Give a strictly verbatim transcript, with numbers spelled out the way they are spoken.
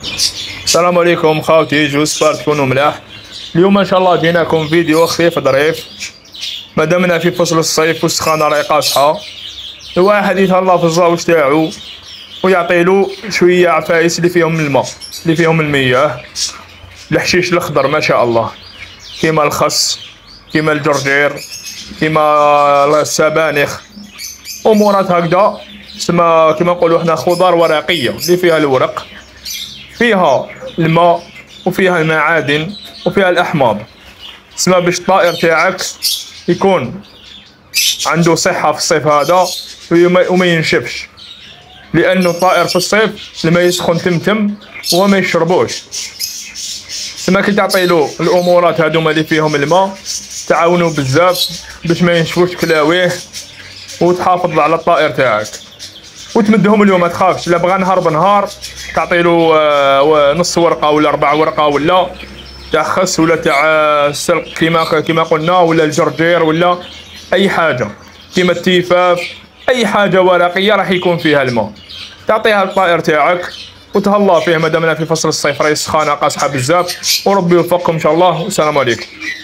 السلام عليكم خاوتي، جوسبر تكونوا ملاح. اليوم ان شاء الله جيناكم فيديو خفيف ظريف. مادامنا في فصل الصيف والسخانه راهي قاصحه، الواحد يتهلا في الزاوج تاعو ويعطيلو شويه عفايس اللي فيهم الماء، اللي فيهم المياه، الحشيش الاخضر ما شاء الله، كيما الخس، كيما الجرجير، كيما السبانخ، امورات هكذا تسمى كيما نقولوا حنا خضار ورقيه اللي فيها الورق، فيها الماء وفيها المعادن وفيها الاحماض، تسمى باش الطائر تاعك يكون عنده صحه في الصيف هذا وما ينشفش، لانه الطائر في الصيف لما يسخن تمتم وهو ما يشربوش. تسمى كي تعطيلو الامورات هذوما اللي فيهم الماء تعاونوا بزاف باش ما ينشفوش كلاويه وتحافظ على الطائر تاعك، وتمدهم اليوم ما تخافش. لا بغى نهار بنهار تعطيلو نص ورقه ولا ربع ورقه ولا تاع خس ولا تاع السلق كيما كيما قلنا، ولا الجرجير ولا اي حاجه كيما التيفاف، اي حاجه ورقيه راح يكون فيها الماء تعطيها للطائر تاعك وتهلا فيه. مادامنا في فصل الصيف راهي السخانه قاصحه بزاف، وربي يوفقكم ان شاء الله، والسلام عليكم.